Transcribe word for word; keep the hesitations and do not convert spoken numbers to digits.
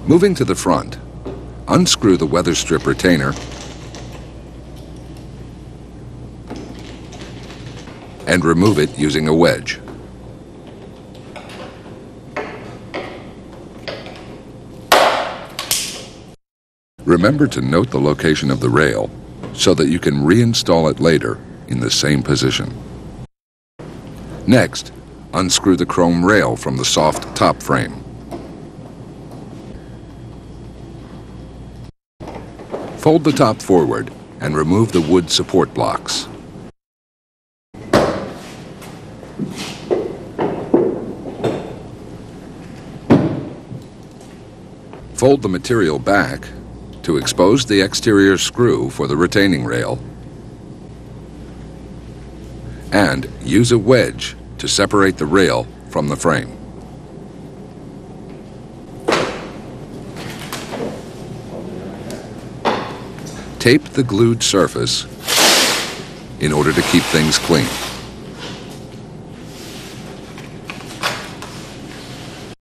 Moving to the front, unscrew the weather strip retainer and remove it using a wedge. Remember to note the location of the rail so that you can reinstall it later in the same position. Next, unscrew the chrome rail from the soft top frame. Fold the top forward and remove the wood support blocks. Fold the material back to expose the exterior screw for the retaining rail, and use a wedge to separate the rail from the frame. Tape the glued surface in order to keep things clean.